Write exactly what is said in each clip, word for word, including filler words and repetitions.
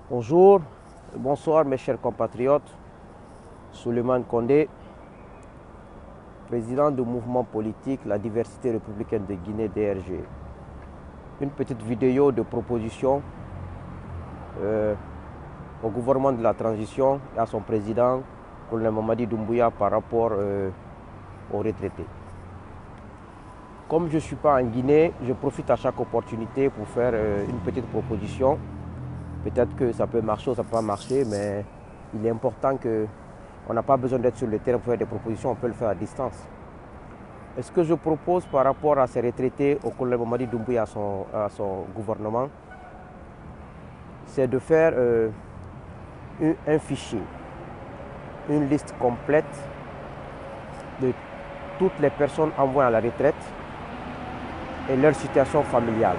Bonjour, bonsoir mes chers compatriotes. Souleymane Condé, président du mouvement politique La Diversité Républicaine de Guinée D R G. Une petite vidéo de proposition euh, au gouvernement de la transition et à son président, colonel Mamadi Doumbouya, par rapport euh, aux retraités. Comme je ne suis pas en Guinée, je profite à chaque opportunité pour faire euh, une petite proposition. Peut-être que ça peut marcher ou ça ne peut pas marcher, mais il est important qu'on n'a pas besoin d'être sur le terrain pour faire des propositions, on peut le faire à distance. Et ce que je propose par rapport à ces retraités, au colonel Mamadi Doumbouya et à son, à son gouvernement, c'est de faire euh, un, un fichier, une liste complète de toutes les personnes envoyées à la retraite et leur situation familiale.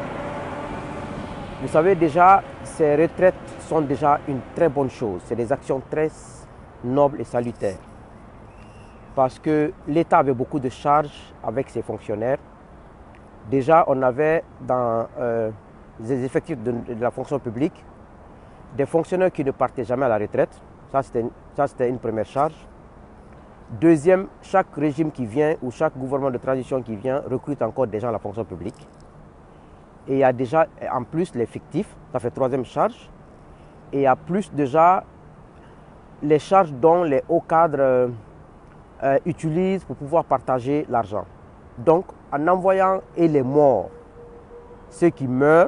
Vous savez déjà, ces retraites sont déjà une très bonne chose. C'est des actions très nobles et salutaires. Parce que l'État avait beaucoup de charges avec ses fonctionnaires. Déjà, on avait dans euh, les effectifs de, de la fonction publique des fonctionnaires qui ne partaient jamais à la retraite. Ça, c'était une première charge. Deuxième, chaque régime qui vient ou chaque gouvernement de transition qui vient recrute encore des gens à la fonction publique. Et il y a déjà en plus les fictifs, ça fait troisième charge. Et il y a plus déjà les charges dont les hauts cadres euh, euh, utilisent pour pouvoir partager l'argent. Donc en envoyant et les morts, ceux qui meurent,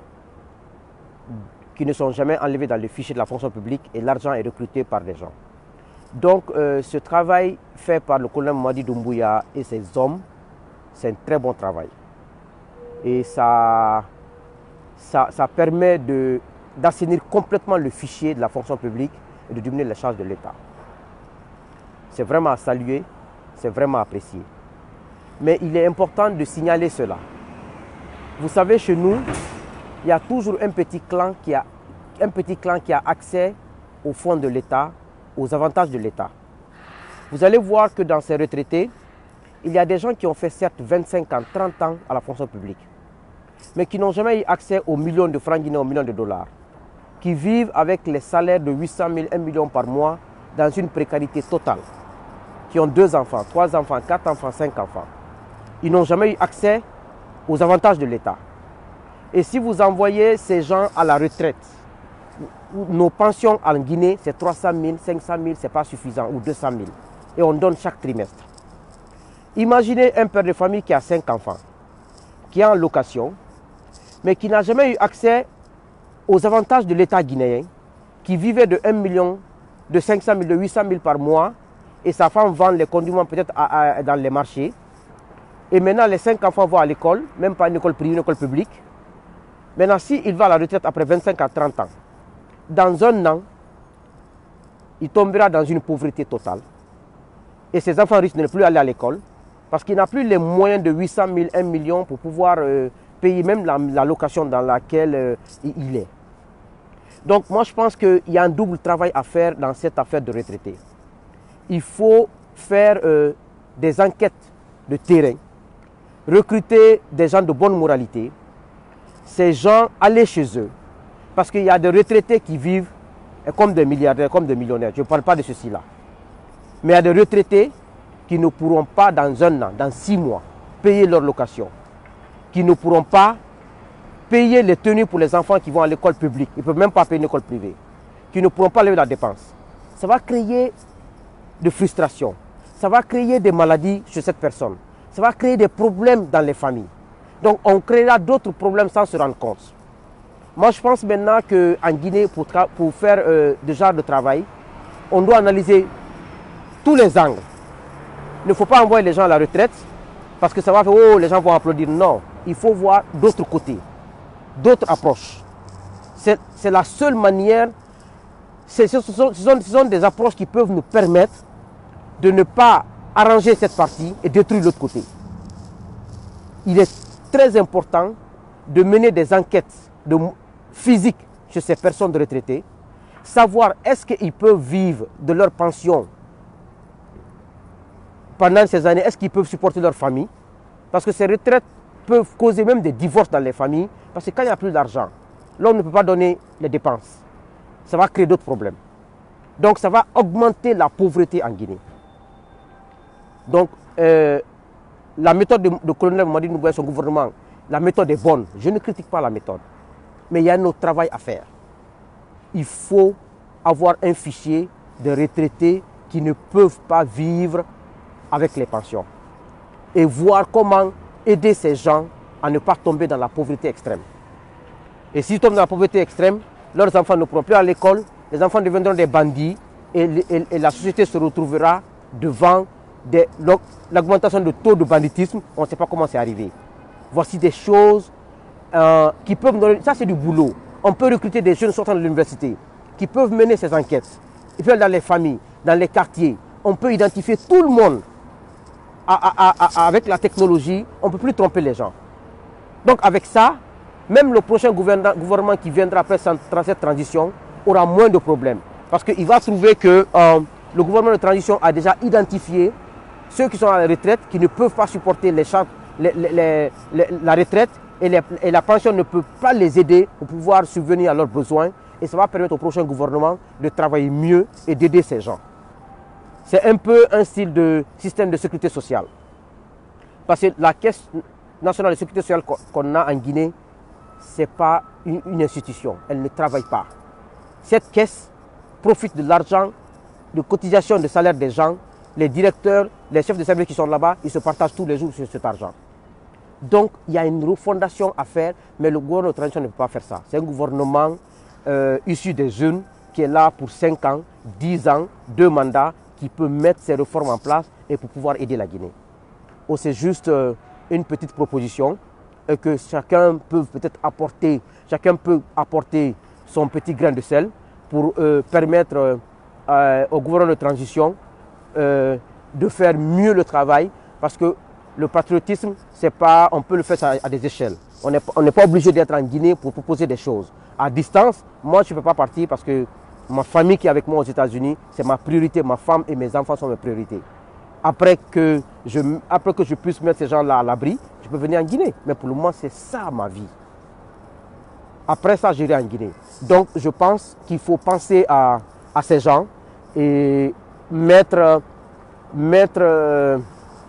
qui ne sont jamais enlevés dans le fichier de la fonction publique et l'argent est recruté par des gens. Donc euh, ce travail fait par le colonel Mamadi Doumbouya et ses hommes, c'est un très bon travail. Et ça... Ça, ça permet d'assainir complètement le fichier de la fonction publique et de diminuer les charges de l'État. C'est vraiment à saluer, c'est vraiment apprécié. Mais il est important de signaler cela. Vous savez, chez nous, il y a toujours un petit clan qui a, un petit clan qui a accès aux fonds de l'État, aux avantages de l'État. Vous allez voir que dans ces retraités, il y a des gens qui ont fait certes vingt-cinq ans, trente ans à la fonction publique, mais qui n'ont jamais eu accès aux millions de francs guinéens, aux millions de dollars, qui vivent avec les salaires de huit cent mille, un million par mois dans une précarité totale, qui ont deux enfants, trois enfants, quatre enfants, cinq enfants. Ils n'ont jamais eu accès aux avantages de l'État. Et si vous envoyez ces gens à la retraite, nos pensions en Guinée, c'est trois cent mille, cinq cent mille, ce n'est pas suffisant, ou deux cent mille. Et on donne chaque trimestre. Imaginez un père de famille qui a cinq enfants, qui est en location, mais qui n'a jamais eu accès aux avantages de l'État guinéen, qui vivait de un million, de cinq cent mille, de huit cent mille par mois, et sa femme vend les condiments peut-être dans les marchés. Et maintenant, les cinq enfants vont à l'école, même pas une école privée, une école publique. Maintenant, s'il va à la retraite après vingt-cinq à trente ans, dans un an, il tombera dans une pauvreté totale. Et ses enfants risquent de ne plus aller à l'école, parce qu'il n'a plus les moyens de huit cent mille, un million pour pouvoir euh, payer même la, la location dans laquelle euh, il est. Donc moi je pense qu'il y a un double travail à faire dans cette affaire de retraités. Il faut faire euh, des enquêtes de terrain, recruter des gens de bonne moralité, ces gens aller chez eux, parce qu'il y a des retraités qui vivent comme des milliardaires, comme des millionnaires, je ne parle pas de ceci-là. Mais il y a des retraités qui ne pourront pas dans un an, dans six mois, payer leur location, qui ne pourront pas payer les tenues pour les enfants qui vont à l'école publique, ils ne peuvent même pas payer une école privée, qui ne pourront pas lever la dépense. Ça va créer de frustration, ça va créer des maladies chez cette personne, ça va créer des problèmes dans les familles. Donc on créera d'autres problèmes sans se rendre compte. Moi je pense maintenant qu'en Guinée, pour, pour faire euh, ce genre de travail, on doit analyser tous les angles. Il ne faut pas envoyer les gens à la retraite parce que ça va faire, oh, les gens vont applaudir. Non, il faut voir d'autres côtés, d'autres approches. C'est la seule manière, ce sont, ce, sont, ce sont des approches qui peuvent nous permettre de ne pas arranger cette partie et détruire l'autre côté. Il est très important de mener des enquêtes de, physiques chez ces personnes retraitées, savoir est-ce qu'ils peuvent vivre de leur pension pendant ces années, est-ce qu'ils peuvent supporter leur famille? Parce que ces retraites peuvent causer même des divorces dans les familles, parce que quand il n'y a plus d'argent, l'homme ne peut pas donner les dépenses. ça va créer d'autres problèmes. Donc ça va augmenter la pauvreté en Guinée. Donc euh, la méthode de, de colonel Mamadi Doumbouya et son gouvernement, la méthode est bonne. Je ne critique pas la méthode. Mais il y a un autre travail à faire. Il faut avoir un fichier de retraités qui ne peuvent pas vivre avec les pensions. Et voir comment aider ces gens à ne pas tomber dans la pauvreté extrême. Et s'ils tombent dans la pauvreté extrême, leurs enfants ne pourront plus aller à l'école, les enfants deviendront des bandits et, et, et la société se retrouvera devant l'augmentation de taux de banditisme. On ne sait pas comment c'est arrivé. Voici des choses euh, qui peuvent nous donner, ça c'est du boulot. On peut recruter des jeunes sortant de l'université qui peuvent mener ces enquêtes. Ils peuvent aller dans les familles, dans les quartiers. On peut identifier tout le monde. À, à, à, à, avec la technologie, on ne peut plus tromper les gens. Donc avec ça, même le prochain gouvernement qui viendra après cette transition aura moins de problèmes. Parce qu'il va trouver que euh, le gouvernement de transition a déjà identifié ceux qui sont à la retraite, qui ne peuvent pas supporter les charges, les, les, les, les, la retraite et, les, et la pension ne peut pas les aider pour pouvoir subvenir à leurs besoins. Et ça va permettre au prochain gouvernement de travailler mieux et d'aider ces gens. C'est un peu un style de système de sécurité sociale. Parce que la Caisse nationale de sécurité sociale qu'on a en Guinée, ce n'est pas une, une institution. Elle ne travaille pas. Cette caisse profite de l'argent, de cotisation de salaire des gens. Les directeurs, les chefs de service qui sont là-bas, ils se partagent tous les jours sur cet argent. Donc, il y a une refondation à faire, mais le gouvernement de transition ne peut pas faire ça. C'est un gouvernement euh, issu des jeunes qui est là pour cinq ans, dix ans, deux mandats, qui peut mettre ces réformes en place et pour pouvoir aider la Guinée. Oh, c'est juste euh, une petite proposition et que chacun peut peut-être apporter, chacun peut apporter son petit grain de sel pour euh, permettre euh, euh, au gouvernement de transition euh, de faire mieux le travail, parce que le patriotisme, c'est pas, on peut le faire à, à des échelles. On n'est on n'est pas obligé d'être en Guinée pour proposer des choses. À distance, moi je ne peux pas partir parce que ma famille qui est avec moi aux États-Unis, c'est ma priorité. Ma femme et mes enfants sont mes priorités. Après que je, après que je puisse mettre ces gens-là à l'abri, je peux venir en Guinée. Mais pour le moment, c'est ça ma vie. Après ça, j'irai en Guinée. Donc, je pense qu'il faut penser à, à ces gens et mettre, mettre euh,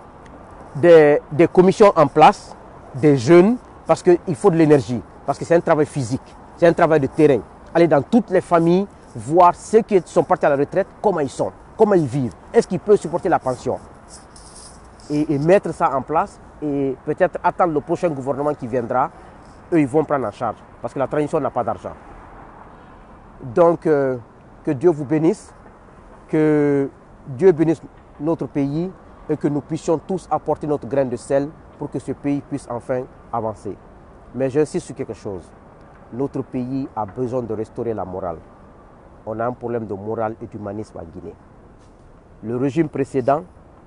des, des commissions en place, des jeunes, parce qu'il faut de l'énergie, parce que c'est un travail physique, c'est un travail de terrain. Aller dans toutes les familles, voir ceux qui sont partis à la retraite, comment ils sont, comment ils vivent, est-ce qu'ils peuvent supporter la pension et, et mettre ça en place et peut-être attendre le prochain gouvernement qui viendra, eux ils vont prendre en charge parce que la transition n'a pas d'argent. Donc euh, que Dieu vous bénisse, que Dieu bénisse notre pays et que nous puissions tous apporter notre grain de sel pour que ce pays puisse enfin avancer. Mais j'insiste sur quelque chose, notre pays a besoin de restaurer la morale. On a un problème de morale et d'humanisme en Guinée. Le régime précédent,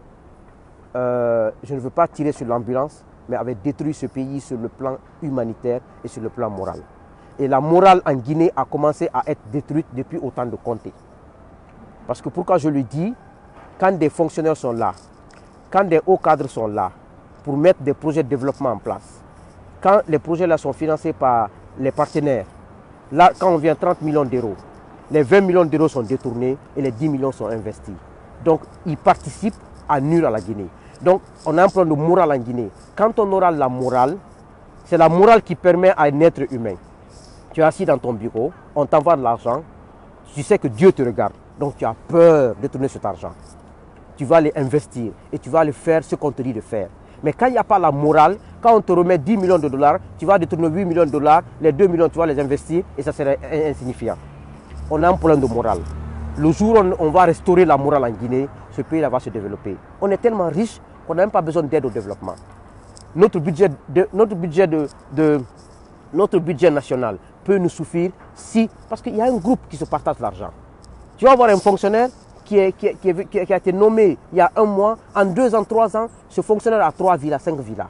euh, je ne veux pas tirer sur l'ambulance, mais avait détruit ce pays sur le plan humanitaire et sur le plan moral. Et la morale en Guinée a commencé à être détruite depuis autant de Conté. Parce que pourquoi je le dis, quand des fonctionnaires sont là, quand des hauts cadres sont là pour mettre des projets de développement en place, quand les projets là sont financés par les partenaires, là quand on vient trente millions d'euros, les vingt millions d'euros sont détournés et les dix millions sont investis. Donc, ils participent à nuire à la Guinée. Donc, on a un problème de morale en Guinée. Quand on aura la morale, c'est la morale qui permet à un être humain. Tu es assis dans ton bureau, on t'envoie de l'argent, tu sais que Dieu te regarde. Donc, tu as peur de tourner cet argent. Tu vas aller investir et tu vas aller faire ce qu'on te dit de faire. Mais quand il n'y a pas la morale, quand on te remet dix millions de dollars, tu vas détourner huit millions de dollars, les deux millions, tu vas les investir et ça serait insignifiant. On a un problème de morale. Le jour où on va restaurer la morale en Guinée, ce pays-là va se développer. On est tellement riche qu'on n'a même pas besoin d'aide au développement. Notre budget, de, notre, budget de, de, notre budget national peut nous suffire si, parce qu'il y a un groupe qui se partage l'argent. Tu vas avoir un fonctionnaire qui, est, qui, est, qui, est, qui a été nommé il y a un mois, en deux ans, trois ans, ce fonctionnaire a trois villas, cinq villas.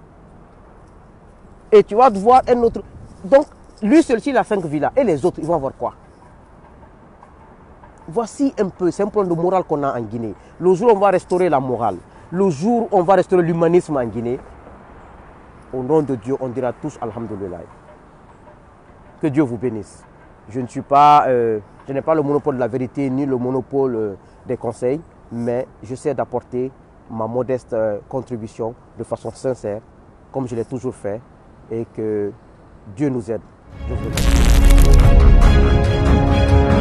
Et tu vas voir un autre. Donc, lui seul-ci, il a cinq villas. Et les autres, ils vont avoir quoi? Voici un peu, c'est un problème de morale qu'on a en Guinée. Le jour où on va restaurer la morale, le jour où on va restaurer l'humanisme en Guinée, au nom de Dieu, on dira tous Alhamdulillah. Que Dieu vous bénisse. Je ne suis pas... Euh, Je n'ai pas le monopole de la vérité ni le monopole euh, des conseils, mais j'essaie d'apporter ma modeste euh, contribution de façon sincère, comme je l'ai toujours fait, et que Dieu nous aide. Je vous remercie.